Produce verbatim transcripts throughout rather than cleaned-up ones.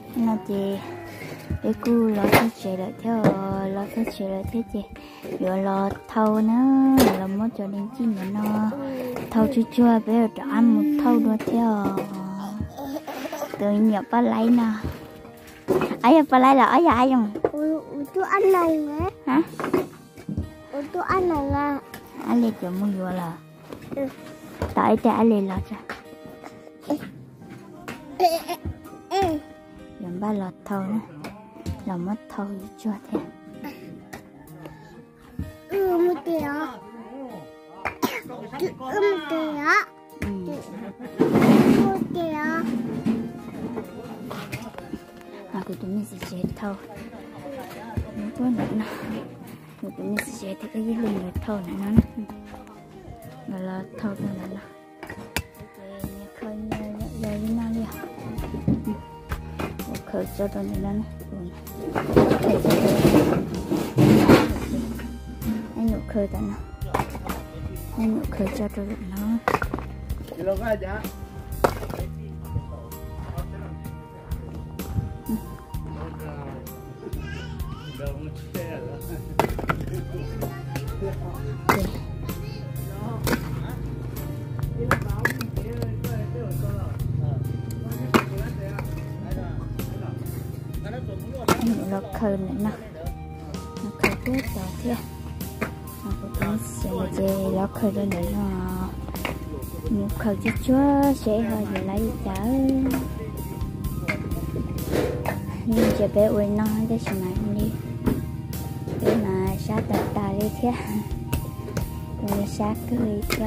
nó chị để cô lo cái chị lại theo lo cái chị lại thế chị rồi lo thâu nữa là mất cho đến chi nữa nó thâu chưa chưa bây giờ cho ăn một thâu nữa theo từ nhập ba lấy nè ấy ba lấy là ở nhà ai không tôi ăn này nghe hả tôi ăn này nghe anh lấy cho mua vừa là tại cha anh lấy là cha làm ba lọt thâu nữa là mất thâu cho thế ừ một tí á ừ một tí á một tí á à của tụi mình sẽ chế thâu nó có nữa nè của tụi mình sẽ chế thì cái gì liền là thâu này nó nè là thâu này nè nè khơi giờ như nào đi khơi cho tôi này nè khơi cho tôi anh nhổ khơi tại nào anh nhổ khơi cho tôi nó nó khơi nữa nè nó khơi tiếp rồi thế nó có tiếng xe dê nó khơi lên nữa nó một khơi chút chúa sẽ hơi để lấy chở nhưng chỉ bé uống nó để xem này không đi để mà sát tạt ta đi thế rồi sát cười cho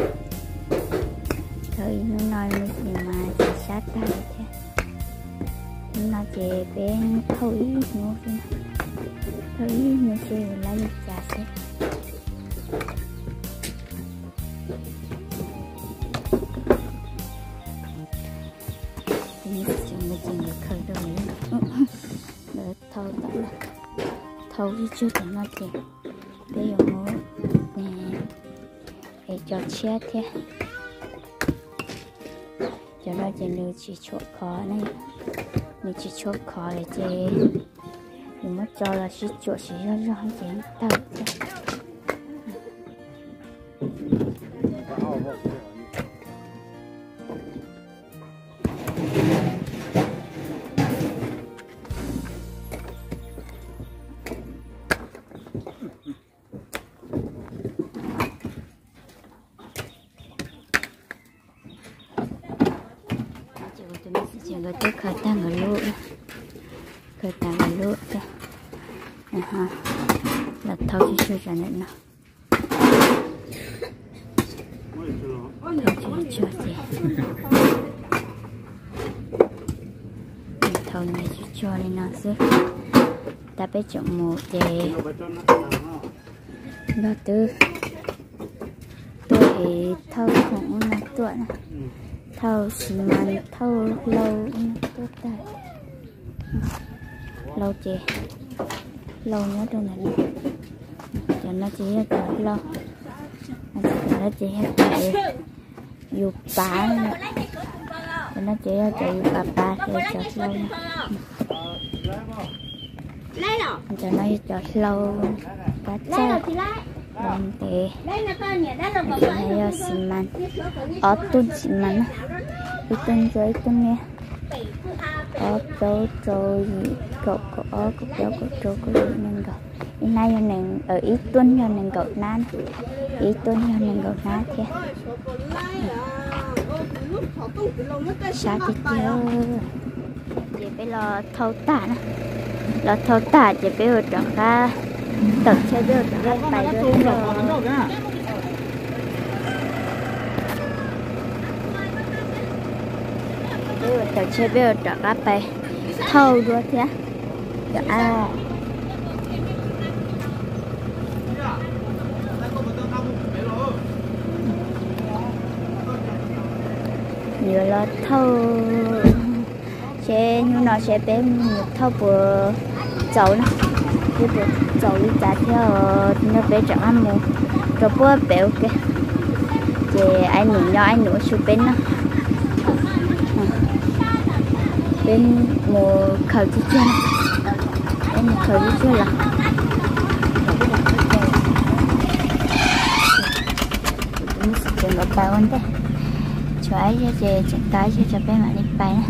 thôi nó nói một gì mà chỉ sát ta đi thế nó chỉ bên thâu ý nó thâu ý nó chỉ lấy trả thế mình chỉ mình chỉ được khởi đầu nữa để thâu tận thâu đi chưa tận nó chỉ bây giờ nó nè để cho chết thế cho nó chỉ lưu chỉ chỗ khó này mình chỉ chốt khó để chơi mình mất cho là chỉ chỗ chỉ cho cho hắn chén tao người tới khởi tăng ở lỗ khởi tăng ở lỗ kìa ha là thâu chỉ chơi cho nên nào thâu chỉ chơi gì thâu này chỉ cho nên nó sẽ ta bé chọn một để đó từ tôi thâu cũng là tuổi thâu xì măng thâu lâu tốt tay lâu chè lâu nhớ trong này cho nó chỉ là lâu nó chỉ là dù bá cho nó chỉ là chỉ bà ba thì cho lâu cho nó cho lâu cá chép đồng tệ cho nó xì măng ở tuần xì măng ít tuần rồi ít tuần nghe ở chỗ chỗ gì cậu có ở cậu chỗ cậu chỗ có gì nên cậu hôm nay cho nên ở ít tuần cho nên cậu nan ít tuần cho nên cậu nan thế sao thì chưa chỉ phải lo thâu tả nè lo thâu tả chỉ phải ở trong ra tập chơi được cái bài được rồi tập chơi được cái bài thâu đua thế à nhiều là thâu sẽ như nó sẽ bé một thâu vừa dầu nè cái vừa dầu đi trả theo nó bé chẳng ăn một rồi bữa béo kìa thì anh nụ nhỏ anh nụ chụp bên nó bên mùa khởi chứ chưa bên mùa khởi chứ chưa là mình sẽ chuyển một bài ôn thế cho ấy cho chị chẳng tới cho cho bên mà đi bài nè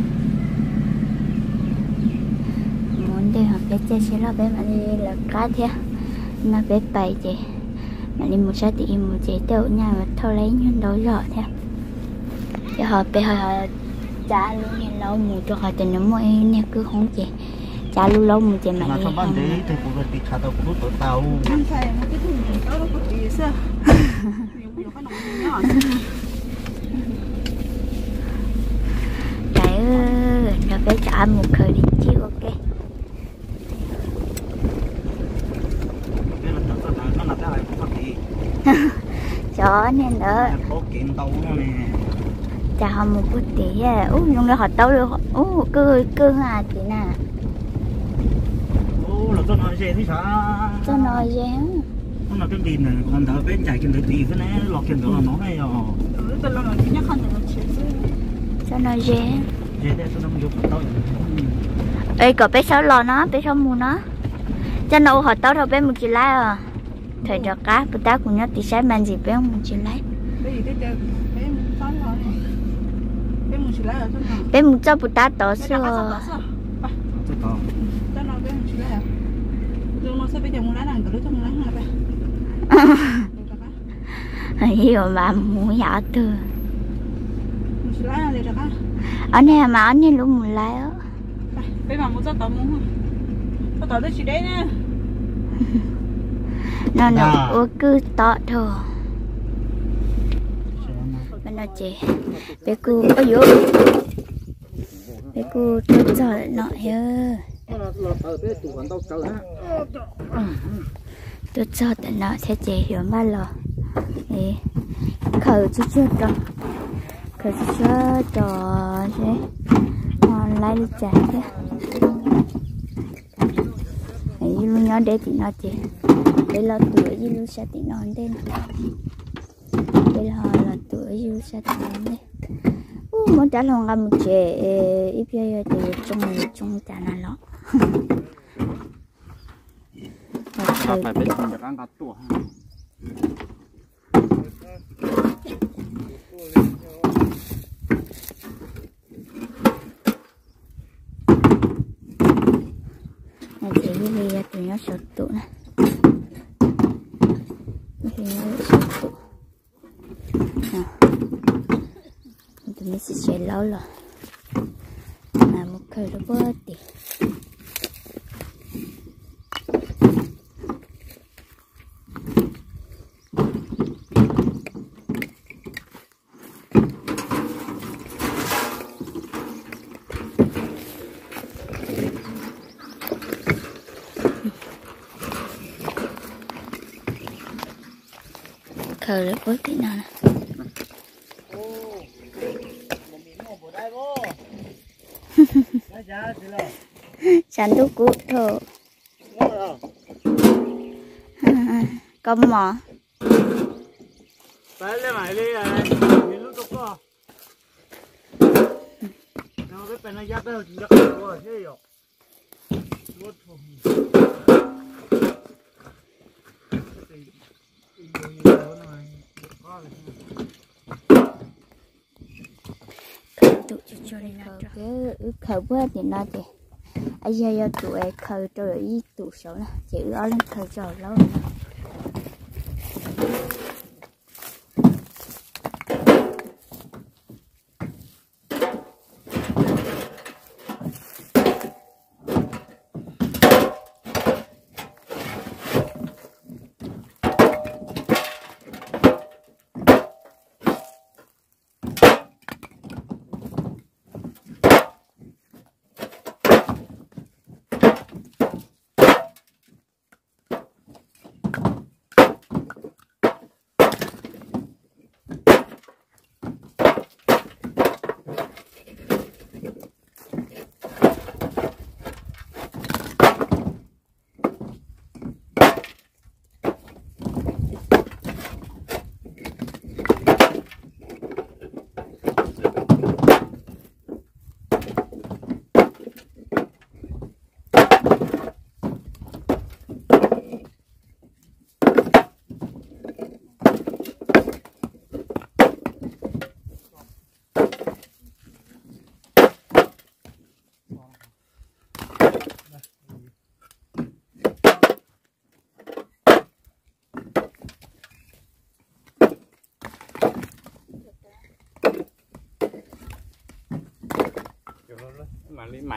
muốn đi học bé chơi sẽ là bên mà đi là cá thế nó bé bài chị mà đi một số thì một chị tự nhà mà thôi lấy những đồ rõ theo cho họ bé họ trả luôn như lâu mù cho họ tình nó mỗi nè cứ không chị trả luôn lâu mù chị mà đi không bán đấy thì cũng đi trả tàu cũng tổ tàu anh xài một cái thùng đó nó có gì sao nhiều cái nồng nhỏ đấy nó phải trả một khởi đi chiêu ok cái là tàu nó là cái này cũng có gì chó nên đó có kiện tàu nè chả họ một chút tí à ú nhưng nó họ tao được ú cơ cơ à tí nè ô là cho nó dễ thì sao cho nó dễ nó là cái gì này còn thợ bên chạy kiếm được tí cái này lọt kiếm được là nó này rồi ừ tôi lo là nhắc không được chuyện cho nó dễ dễ để cho nó dùng tàu ê có bé sáu lò nó bé sáu mù nó cho nó họ tao thôi bé một chỉ lái à thời đó cá bữa ta cũng nhớ tí sáng mang gì bé một chỉ lái cái gì đấy chơi bé sáu lò này bé một chỉ lái ở trong nào bé một cho bữa ta tỏ xưa cho tàu cho nó bé một chỉ lái à rồi nó sẽ bây giờ muốn lái nào cái lúc trong lái nào bé hiểu mà muốn nhỏ từ một chỉ lái nào để được á ở này mà ở này lúc muốn lái á bé mà muốn cho tàu muốn cho tàu đấy chỉ đấy nè nó nó ủa cứ tỏ thôi bên nó chị bé cô ôi dồi bé cô tôi cho lại nọ hơ tôi cho lại nọ sẽ chị hiểu mà lò thì khởi chứ chưa cho khởi chứ chưa cho thế ngon lấy đi trả thế ấy luôn nhớ để thì nó chị đây là tuổi gì luôn sẽ thì nó đến đây là là tuổi yêu sa tình đấy, muốn trả lòng làm một trẻ ít bây thì trong trong trả là nó, phải biết không được ăn gạt tuổi này thì bây giờ tụi nó sụt tụ này, thì nó sụt tụ tụi mình sẽ chơi lâu rồi mà một khởi nó bớt đi khởi nó bớt tí nào nè sản thuốc cũ thôi công mỏ phải lên mày đi này nhìn lúc tốt quá nó cái bên này giáp đâu chỉ giáp quá thế rồi tốt không tụi cho đây nào cái khởi bớt thì nó thì ai giờ tụi khởi rồi tụi số nè chỉ ở lên khởi rồi lâu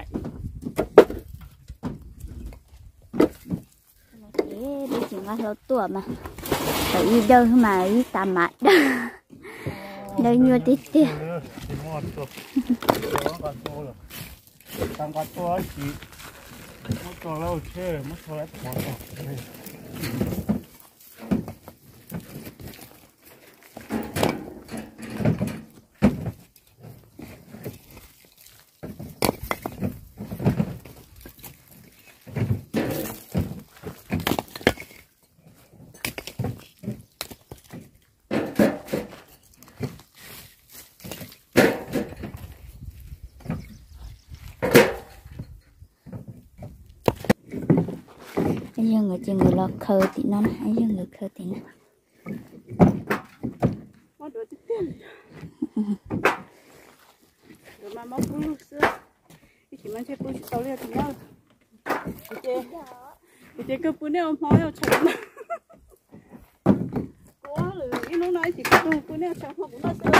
thế đi chỉ ngắt lâu tuổi mà phải đi đâu mà đi tạm mặt đó đây nhiều tí tí tăng quạt to chỉ mất to lâu chơi mất to lại bỏ bây giờ người chỉ người lo khơi thì nó hay giờ người khơi thì nó mất đồ tích tiền rồi mà mất bún xưa chỉ mang chơi bún tàu liền thì nhau chơi chơi cái bún này ông nói ông chồng có rồi lúc nãy chỉ có tôi bún này chồng không cũng là xưa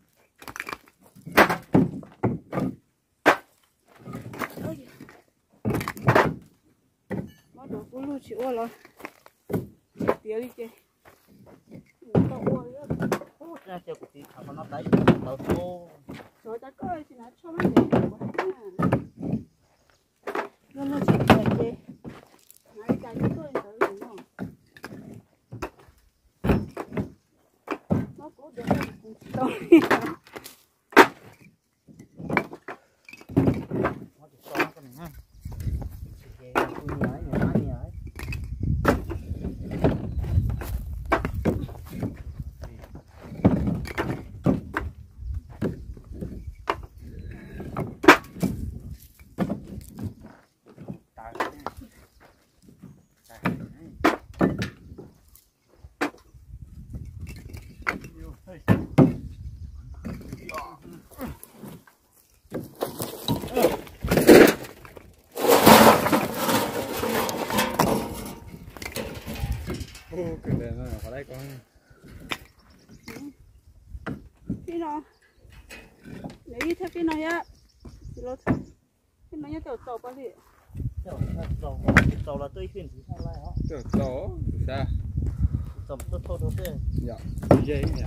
lu chỉ ô rồi tiếc đi chơi tao ô rồi ô ra chơi của chị thằng nó tay tao thô rồi ta coi thì nó cho nó để nó nó chỉ chơi chơi này cái cái coi rồi nó nó cố để nó tao nó chỉ cho cái này ha chị cái tôi nhớ nhớ nhớ cái này nó ở đây con cái nó lấy theo cái này á thì nó cái này nhá tiểu tàu bao nhiêu tiểu tàu tàu là tôi chuyển thì sao lại hả tiểu tàu sao tàu tôi thôi thôi thế dạ dễ nhỉ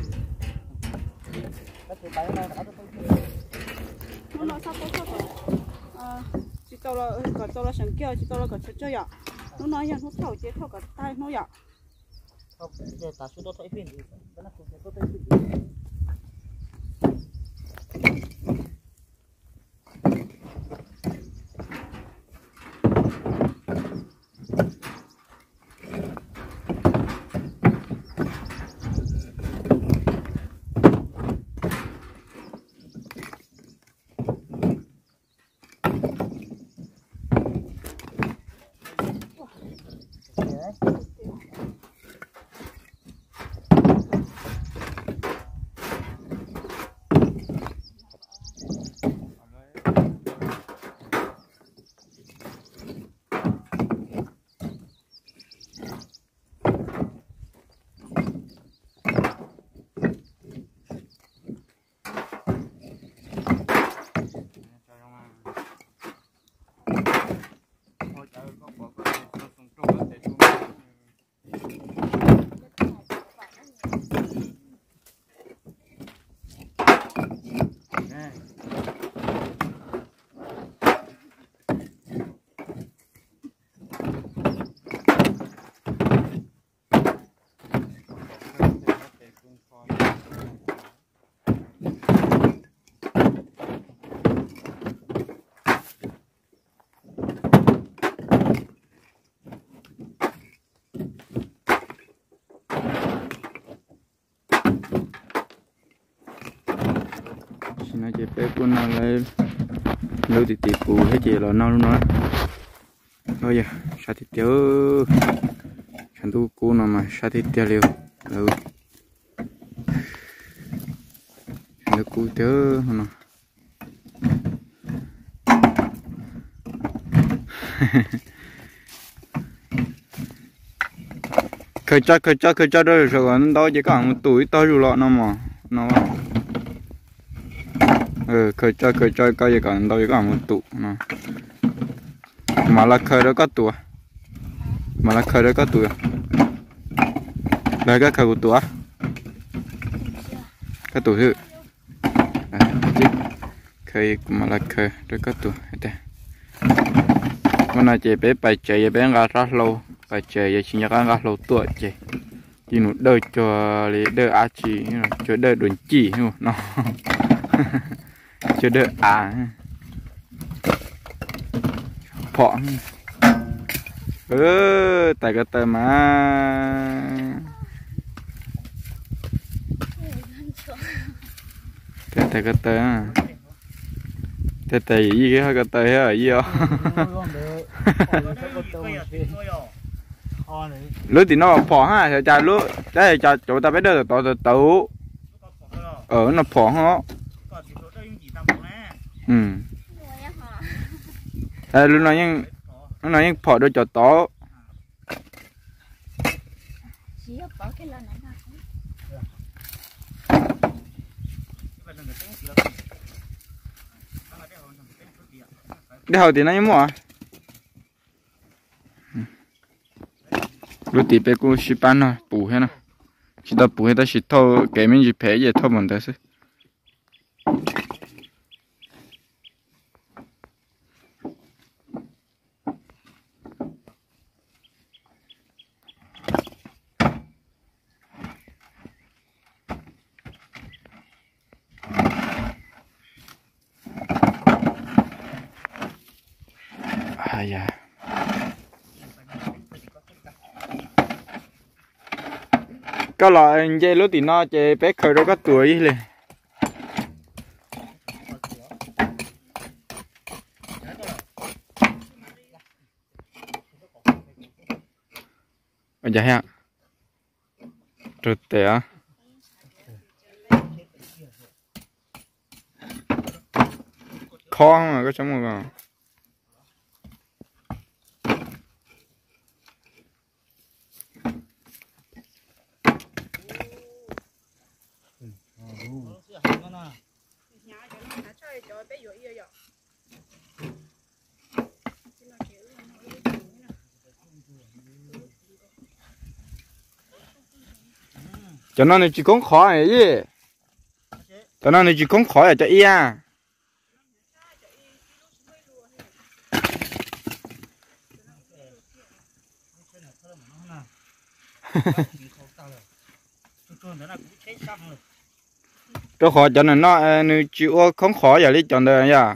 cái cái tay này nó nó nó sao có sao có à chỉ tàu là cả tàu là sáng kia chỉ tàu là cả chơi chơi à nó nói rằng nó thầu chế thầu cả tay nó à không để ta xuống tôi thấy phim thì cái này cũng tôi thấy phim nó chỉ bé của nó lấy lâu thì tiệp cù hết chỉ là nó luôn nó thôi giờ sao thì tiêu chẳng tu cù nó mà sao thì tiêu liều lâu nó cù tiêu nó khởi chắc khởi chắc khởi chắc đó rồi nó đó chỉ có một tuổi to rồi lọ nó mà nó ừ khơi chơi khơi chơi coi gì còn đâu có một tụ mà mà là khơi đó có tụ mà là khơi đó có tụ đây cái khơi của tụ á cái tụ thứ khơi mà là khơi đó có tụ đây hôm nay chị bé bài chơi bé ngã rất lâu bài chơi giờ chỉ nhớ ngã lâu tuổi chị chỉ nó đợi cho để đợi á chị cho đợi đồn chỉ hiểu nó cho đợi à phọ ơ tại cái tờ mà tại tại cái tờ tại tại gì cái cái tờ hay gì đó lúc thì nó phỏ ha thì cha lúc đấy cha chỗ ta biết được tàu tàu tàu ở nó phỏ hả ừ à lúc nào nhưng lúc nào nhưng phỏ đôi cho tàu đi học thì nó như mua lúc tí bé cũng xí bán nó bù hết nó chỉ ta bù hết ta xí thâu cái mình chỉ phê gì thâu mình đấy chứ à dạ cái loại dây lúa thì nó chơi bé khơi đó có tuổi liền ở đây ha rồi té khó mà có chấm vào cho nó này chỉ có khó này chứ cho nó này chỉ có khó là cho ia tôi khó cho nên nó nếu chịu không khó giờ đi chọn đời nha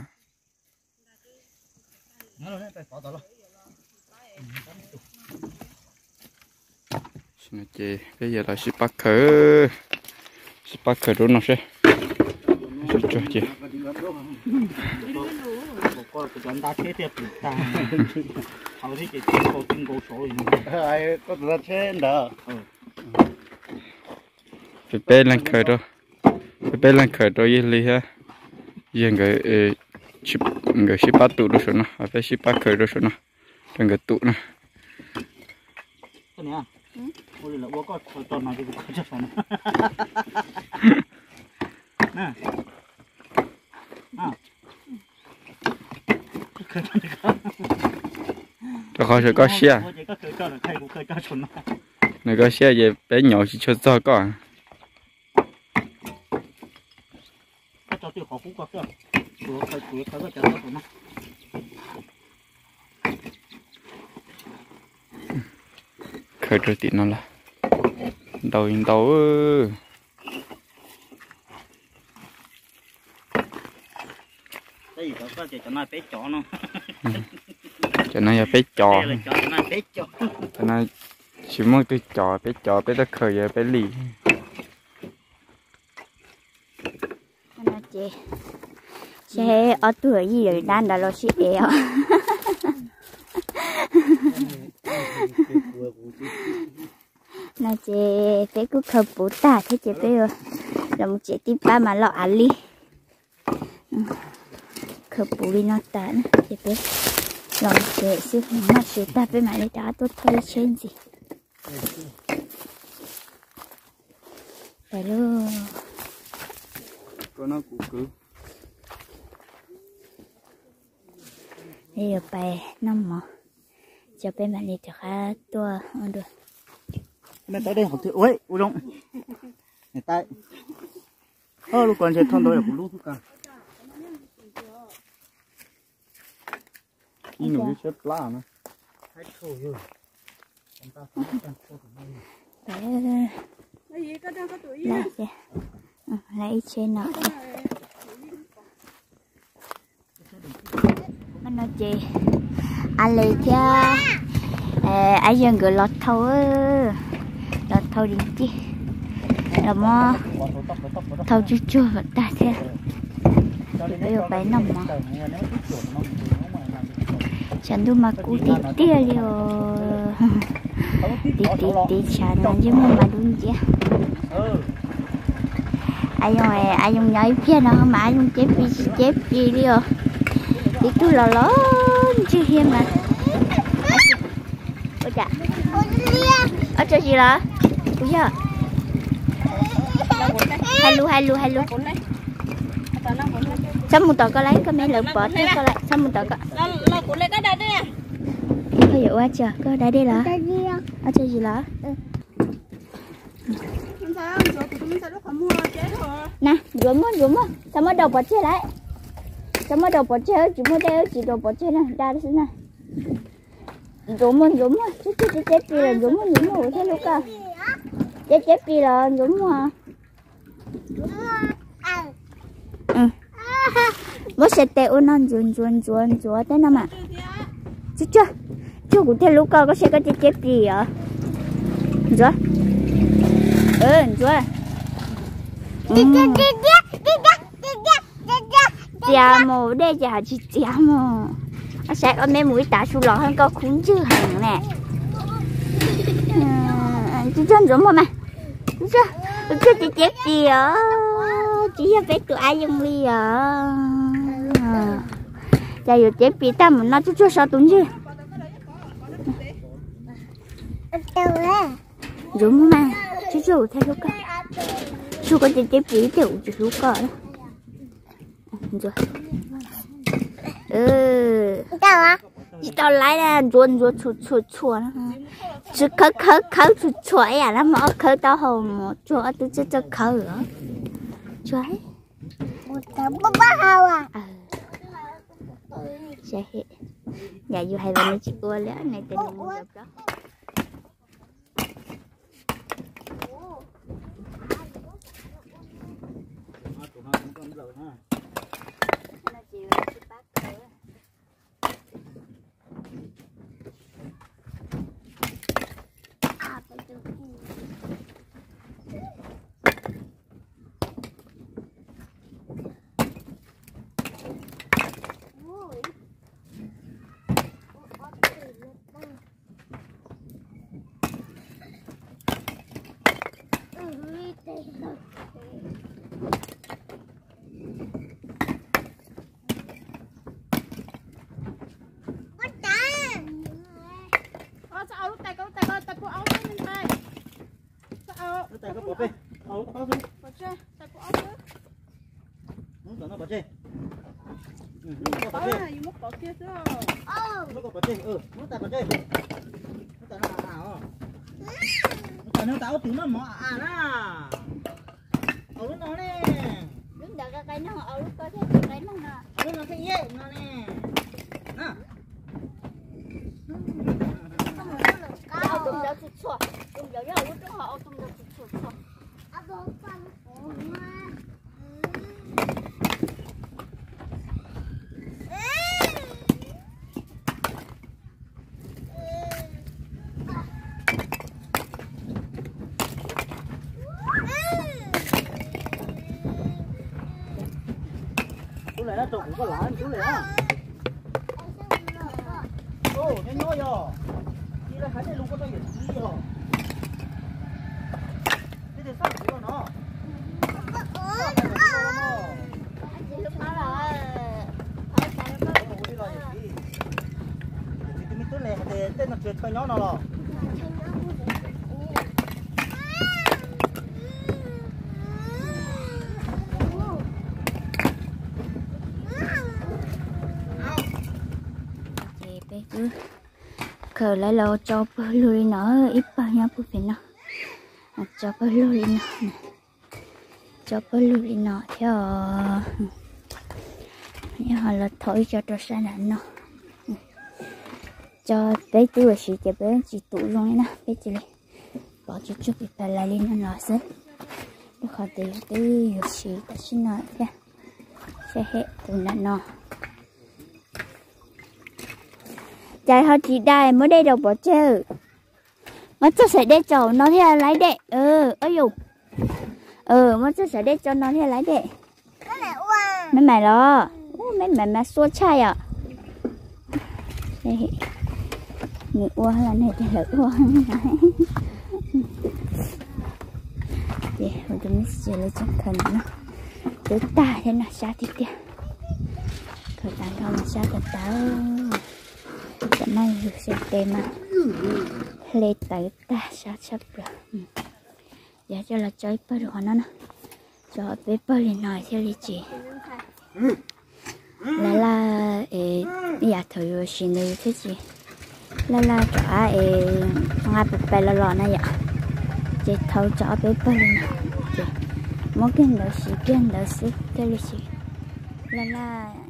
xin chị bây giờ là ship bắt khởi ship bắt khởi đúng không chứ cho chị phải bé lên khởi đó phải bé lên khởi đó gì li ha giờ người ship người ship bắt tụ đó số nó phải ship bắt khởi đó số nó đừng người tụ nè ôi là bố có tồn này thì có chắc phải nè cho khó sẽ có xe này có xe về bé nhỏ chỉ cho cho con cho tiêu khó phú quá cơ vừa phải vừa phải có cho nó khởi rồi tí nó là đầu đầu cho nó bé chó nó cho nó bé chó cho nó chỉ muốn tôi chó bé chó bé ta khởi giờ bé lì anh chị xe ở tuổi gì rồi đang đã lo xe éo nè chị bé cứ khờ bố ta thế chị bé rồi làm chị tiếp ba mà lọ ăn đi khờ bố đi nó tán chị bé làm chị xíu mà chị ta bé mà lấy đá tốt thôi trên gì phải luôn có nó cụ cứ bây giờ bài năm mà cho bên bạn đi được khá tua được bên tới đây học thử ôi u đông này tay ơ lúc còn chơi thon đôi là cũng lúc cả đi nổi chết lá nữa hay thổi rồi lấy lấy trên nọ anh nói chị anh lấy cho ai dân người lọt thâu lọt thâu đi chứ là mo thâu chưa chưa vẫn ta thế bây giờ bảy năm mà chẳng đủ mà cú tí tí liều tí tí tí chẳng là chứ mà đúng chứ ai dùng này ai dùng nhảy phía nào mà ai dùng chép gì chép gì liều tí cứ lò ló chứ hiếm mà ôi chà ở chỗ gì đó ui giờ hello hello hello sao một tờ có lấy có mấy lượng bỏ chứ có lấy sao một tờ có nó cũng lấy cái đây đấy à có hiểu quá chưa có đây đây là ở chỗ gì đó nè dũng á dũng á sao mới đầu bỏ chơi đấy sao mới đầu bỏ chơi chỉ mới đeo chỉ đầu bỏ chơi nè ra đây nè dũng á dũng á chứ chứ chết gì là dũng á dũng á thế lúc à chết chết gì là dũng à ừ bố sẽ teo nó ruồn ruồn ruồn ruồn thế nào mà chứ chưa chưa cũng thế lúc có sẽ có chết chết gì à rồi ừ rồi chà mồ đây chà chị chà mồ nó sẽ có mấy mũi tả su lọ hơn có khủng chứ hàng nè chứ chân rồi mà chứ chứ chị chết gì à chỉ là biết tụi ai dùng đi à chà giờ chết bị tâm nó chứ chưa sao tụi chứ đúng mà chứ chưa theo lúc cả chưa có chết bị tiểu chứ lúc cả rồi ừ chị tao lấy là ruột ruột chuột chuột chuột chứ khớ khớ khớ chuột chuột à nó mà khớ tao hồng một chuột tôi chưa cho khớ nữa chuột một tấm bắp hào à sẽ nhà dù hay là chị ua lẽ này tên mình gặp đó tay có bỏ đi áo áo gì bỏ chơi tay có áo chứ muốn nó bỏ chơi ừ nó bỏ chơi muốn bỏ kia chứ nó có bỏ chơi ừ muốn tay bỏ chơi nó tay nó à à nó tay nó tao tìm nó mỏ à na ở lúc nó nè đứng đợi cái nó ở lúc có cái cái nó nè nó cái gì nó nè nè Ông tung đỡ chụp chụp, tung đỡ nhau lúc đó họ ông tung đỡ chụp chụp chụp. chú này nó trộn cũng có lãi chú này á ô nhanh nhoi rồi đi ra khái này luôn có tay gì rồi thế thì sao được nó Lúc đó là cái này thì tên là chuyện cho nhỏ nào rồi cứ khờ lại lo cho bơ lùi nó ít bao nhiêu bơ phải nó cho bơ lùi nó cho bơ lùi nó theo như họ là thổi cho cho sang là nó cho bé tuổi chỉ cho bé chỉ tụ luôn nè bé chỉ bỏ chút chút bị phải lại lên nó sẽ được họ từ từ nhiều chỉ ta xin nói thế sẽ hết từ nó nó chạy họ chỉ đài mới đây đâu bỏ chơi mà cho sẽ để cho nó theo lái đệ ừ ơi dù ừ mà cho sẽ để cho nó theo lái đệ mấy mày đó mấy mày mà xua chai à đây người uo là này thì là uo để hồi chúng mình sẽ lấy chân khẩn nó tới ta thế nào xa thì tiền khởi tán không mà xa thật táo sẽ may được sẽ tên mà lấy tới ta xa sắp được giờ cho là chơi bơ đồ nó nè cho bé bơ liền nói theo lý chỉ là là ê nhà thử rồi xin được thế gì là là cho ê ngay bẹp bẹp là lò này vậy chị thâu cho bé bơ liền nói mỗi cái đó xí cái đó xí theo lý chỉ là là